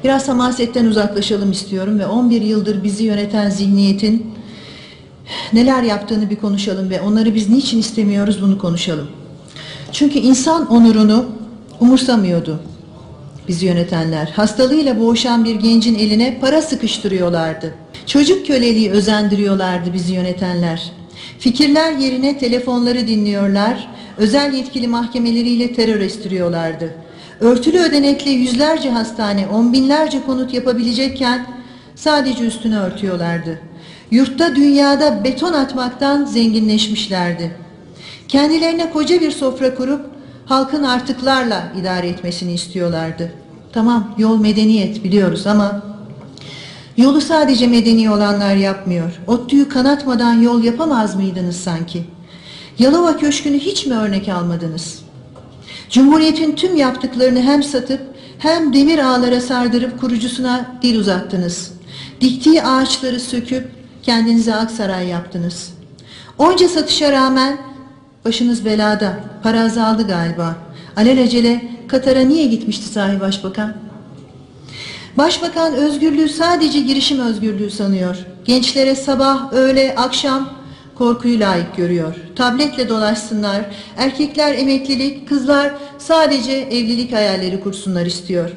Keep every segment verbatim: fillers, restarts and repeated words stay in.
Biraz hamasetten uzaklaşalım istiyorum ve on bir yıldır bizi yöneten zihniyetin neler yaptığını bir konuşalım ve onları biz niçin istemiyoruz bunu konuşalım. Çünkü insan onurunu umursamıyordu bizi yönetenler. Hastalığıyla boğuşan bir gencin eline para sıkıştırıyorlardı. Çocuk köleliği özendiriyorlardı bizi yönetenler. Fikirler yerine telefonları dinliyorlar, özel yetkili mahkemeleriyle terör estiriyorlardı. Örtülü ödenekle yüzlerce hastane, on binlerce konut yapabilecekken sadece üstünü örtüyorlardı. Yurtta dünyada beton atmaktan zenginleşmişlerdi. Kendilerine koca bir sofra kurup halkın artıklarla idare etmesini istiyorlardı. Tamam, yol medeniyet biliyoruz ama yolu sadece medeni olanlar yapmıyor. ODTÜ'yü kanatmadan yol yapamaz mıydınız sanki? Yalova Köşkü'nü hiç mi örnek almadınız? Cumhuriyetin tüm yaptıklarını hem satıp hem demir ağlara sardırıp kurucusuna dil uzattınız. Diktiği ağaçları söküp kendinize Aksaray yaptınız. Onca satışa rağmen başınız belada. Para azaldı galiba. Alelacele Katar'a niye gitmişti sahi başbakan? Başbakan özgürlüğü sadece girişim özgürlüğü sanıyor. Gençlere sabah, öğle, akşam korkuyu layık görüyor. Tabletle dolaşsınlar, erkekler emeklilik, kızlar sadece evlilik hayalleri kursunlar istiyor.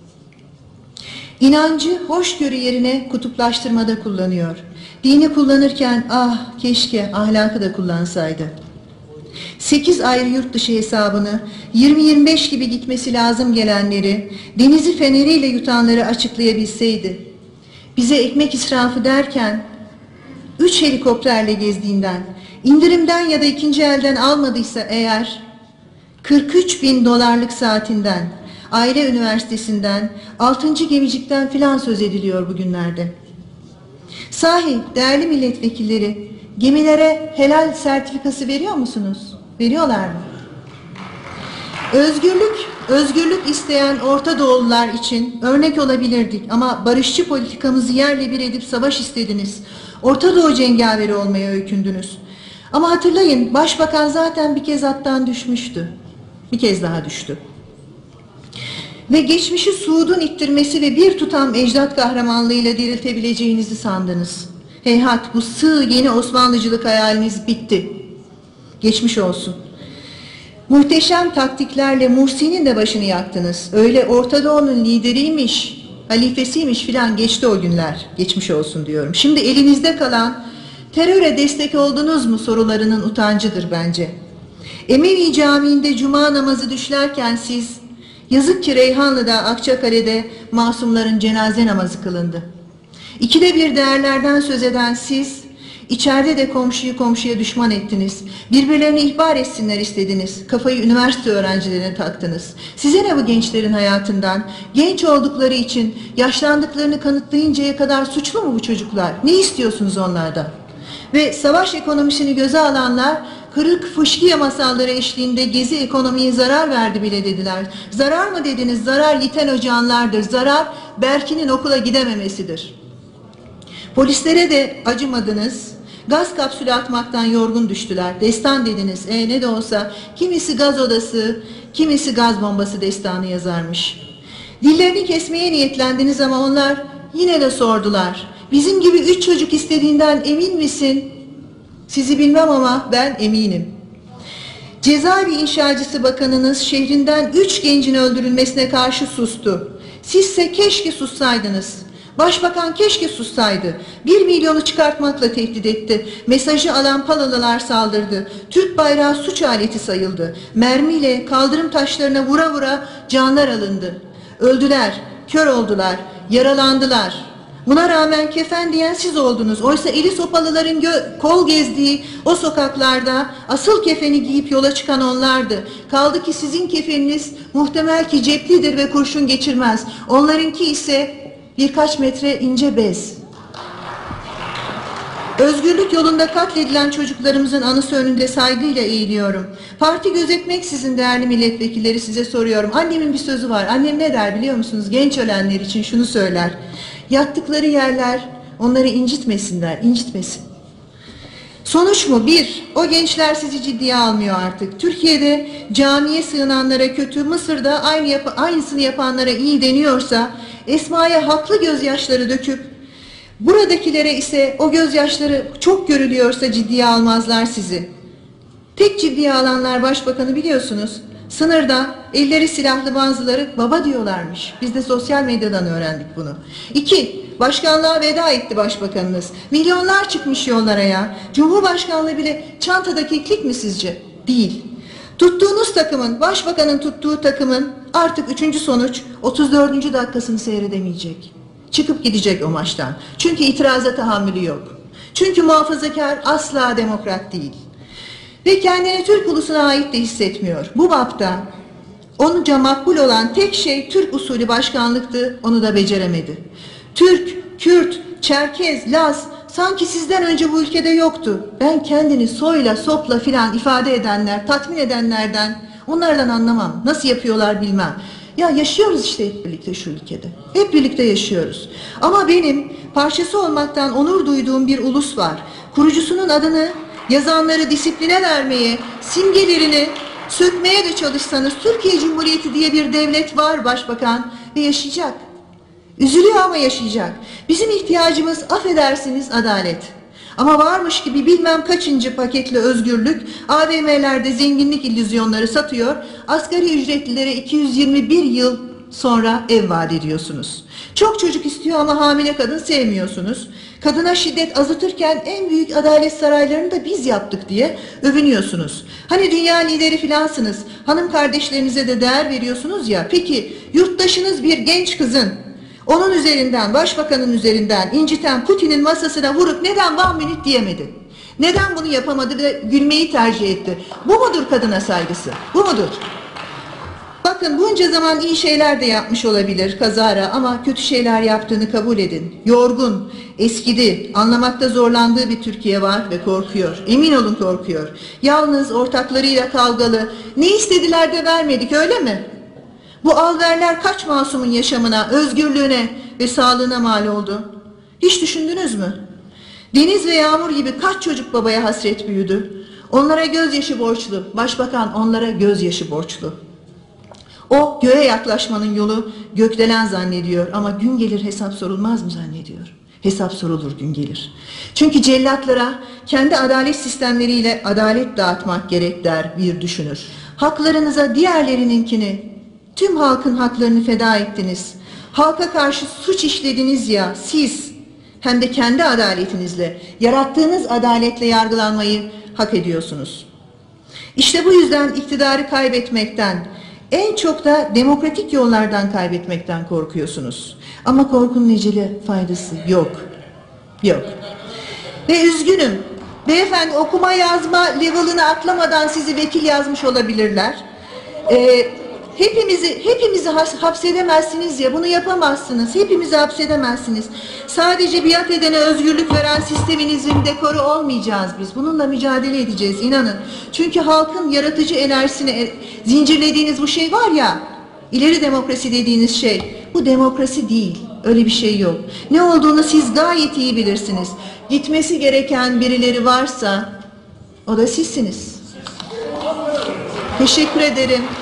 İnancı hoşgörü yerine kutuplaştırmada kullanıyor. Dini kullanırken ah keşke ahlakı da kullansaydı. Sekiz ayrı yurt dışı hesabını, yirmi yirmi beş gibi gitmesi lazım gelenleri, denizi feneriyle yutanları açıklayabilseydi. Bize ekmek israfı derken, üç helikopterle gezdiğinden, indirimden ya da ikinci elden almadıysa eğer, kırk üç bin dolarlık saatinden, aile üniversitesinden, altıncı gemicikten filan söz ediliyor bugünlerde. Sahi değerli milletvekilleri, gemilere helal sertifikası veriyor musunuz? Veriyorlar mı? Özgürlük, özgürlük isteyen Orta Doğulular için örnek olabilirdik ama barışçı politikamızı yerle bir edip savaş istediniz. Orta Doğu cengaveri olmaya öykündünüz. Ama hatırlayın, Başbakan zaten bir kez attan düşmüştü. Bir kez daha düştü. Ve geçmişi Suud'un ittirmesi ve bir tutam ecdat kahramanlığıyla diriltebileceğinizi sandınız. Heyhat, bu sığ yeni Osmanlıcılık hayaliniz bitti. Geçmiş olsun. Muhteşem taktiklerle Mursi'nin de başını yaktınız. Öyle Orta Doğu'nun lideriymiş, halifesiymiş filan geçti o günler. Geçmiş olsun diyorum. Şimdi elinizde kalan teröre destek oldunuz mu sorularının utancıdır bence. Emevi Camii'nde cuma namazı düşlerken siz, yazık ki Reyhanlı'da, Akçakale'de masumların cenaze namazı kılındı. İkide bir değerlerden söz eden siz, içeride de komşuyu komşuya düşman ettiniz. Birbirlerini ihbar etsinler istediniz. Kafayı üniversite öğrencilerine taktınız. Size ne bu gençlerin hayatından? Genç oldukları için yaşlandıklarını kanıtlayıncaya kadar suçlu mu bu çocuklar? Ne istiyorsunuz onlardan? Ve savaş ekonomisini göze alanlar, kırık fışkiye masalları eşliğinde gezi ekonomiye zarar verdi bile dediler. Zarar mı dediniz? Zarar yiten ocağınlardır. Zarar Berkin'in okula gidememesidir. Polislere de acımadınız. Gaz kapsülü atmaktan yorgun düştüler. Destan dediniz. E ne de olsa kimisi gaz odası, kimisi gaz bombası destanı yazarmış. Dillerini kesmeye niyetlendiniz ama onlar yine de sordular. Bizim gibi üç çocuk istediğinden emin misin? Sizi bilmem ama ben eminim. Cezaevi İnşacısı Bakanınız şehrinden üç gencin öldürülmesine karşı sustu. Sizse keşke sussaydınız. Başbakan keşke sussaydı. Bir milyonu çıkartmakla tehdit etti. Mesajı alan Palalılar saldırdı. Türk bayrağı suç aleti sayıldı. Mermiyle kaldırım taşlarına vura vura canlar alındı. Öldüler, kör oldular, yaralandılar. Buna rağmen kefen diyen siz oldunuz. Oysa eli sopalıların kol gezdiği o sokaklarda asıl kefeni giyip yola çıkan onlardı. Kaldı ki sizin kefeniniz muhtemel ki ceplidir ve kurşun geçirmez. Onlarınki ise birkaç metre ince bez. Özgürlük yolunda katledilen çocuklarımızın anısı önünde saygıyla eğiliyorum. Parti gözetmeksizin değerli milletvekilleri size soruyorum. Annemin bir sözü var. Annem ne der biliyor musunuz? Genç ölenler için şunu söyler. Yattıkları yerler onları incitmesinler, incitmesin. Sonuç mu? Bir, o gençler sizi ciddiye almıyor artık. Türkiye'de camiye sığınanlara kötü, Mısır'da aynı yap aynısını yapanlara iyi deniyorsa, Esma'ya haklı gözyaşları döküp, buradakilere ise o gözyaşları çok görülüyorsa ciddiye almazlar sizi. Tek ciddiye alanlar başbakanı biliyorsunuz. Sınırda elleri silahlı bazıları baba diyorlarmış. Biz de sosyal medyadan öğrendik bunu. İki, başkanlığa veda etti başbakanınız. Milyonlar çıkmış yollara ya. Cumhurbaşkanlığı bile çantada keklik mi sizce? Değil. Tuttuğunuz takımın, başbakanın tuttuğu takımın artık üçüncü sonuç otuz dördüncü dakikasını seyredemeyecek. Çıkıp gidecek o maçtan. Çünkü itiraza tahammülü yok. Çünkü muhafazakar asla demokrat değil. Ve kendini Türk ulusuna ait de hissetmiyor. Bu bapta onunca makbul olan tek şey Türk usulü başkanlıktı, onu da beceremedi. Türk, Kürt, Çerkez, Laz sanki sizden önce bu ülkede yoktu. Ben kendini soyla, sopla filan ifade edenler, tatmin edenlerden, onlardan anlamam. Nasıl yapıyorlar bilmem. Ya yaşıyoruz işte hep birlikte şu ülkede. Hep birlikte yaşıyoruz. Ama benim parçası olmaktan onur duyduğum bir ulus var. Kurucusunun adını, yazanları disipline vermeye, simgelerini sökmeye de çalışsanız Türkiye Cumhuriyeti diye bir devlet var başbakan ve yaşayacak. Üzülüyor ama yaşayacak. Bizim ihtiyacımız affedersiniz adalet. Ama varmış gibi bilmem kaçıncı paketli özgürlük A V M'lerde zenginlik illüzyonları satıyor. Asgari ücretlilere iki yüz yirmi bir yıl sonra ev vaat ediyorsunuz. Çok çocuk istiyor ama hamile kadın sevmiyorsunuz. Kadına şiddet azıtırken en büyük adalet saraylarını da biz yaptık diye övünüyorsunuz. Hani dünya lideri filansınız. Hanım kardeşlerinize de değer veriyorsunuz ya. Peki yurttaşınız bir genç kızın onun üzerinden, başbakanın üzerinden inciten Putin'in masasına vurup neden one minute diyemedi? Neden bunu yapamadı ve gülmeyi tercih etti? Bu mudur kadına saygısı? Bu mudur? Bakın bunca zaman iyi şeyler de yapmış olabilir kazara ama kötü şeyler yaptığını kabul edin. Yorgun, eskidi, anlamakta zorlandığı bir Türkiye var ve korkuyor. Emin olun korkuyor. Yalnız ortaklarıyla kavgalı. Ne istediler de vermedik öyle mi? Bu alverler kaç masumun yaşamına, özgürlüğüne ve sağlığına mal oldu? Hiç düşündünüz mü? Deniz ve Yağmur gibi kaç çocuk babaya hasret büyüdü? Onlara gözyaşı borçlu. Başbakan onlara gözyaşı borçlu. O göğe yaklaşmanın yolu gökdelen zannediyor ama gün gelir hesap sorulmaz mı zannediyor? Hesap sorulur gün gelir. Çünkü cellatlara kendi adalet sistemleriyle adalet dağıtmak gerek der bir düşünür. Haklarınıza diğerlerininkini, tüm halkın haklarını feda ettiniz. Halka karşı suç işlediniz ya siz hem de kendi adaletinizle, yarattığınız adaletle yargılanmayı hak ediyorsunuz. İşte bu yüzden iktidarı kaybetmekten, en çok da demokratik yollardan kaybetmekten korkuyorsunuz. Ama korkunun eceli faydası yok. Yok. Ve üzgünüm. Beyefendi okuma yazma level'ını atlamadan sizi vekil yazmış olabilirler. Ee, hepimizi hepimizi hapsedemezsiniz ya, bunu yapamazsınız. Hepimizi hapsedemezsiniz. Sadece biat edene özgürlük veren sisteminizin dekoru olmayacağız biz. Bununla mücadele edeceğiz, inanın. Çünkü halkın yaratıcı enerjisini zincirlediğiniz bu şey var ya, ileri demokrasi dediğiniz şey, bu demokrasi değil. Öyle bir şey yok. Ne olduğunu siz gayet iyi bilirsiniz. Gitmesi gereken birileri varsa o da sizsiniz. Teşekkür ederim.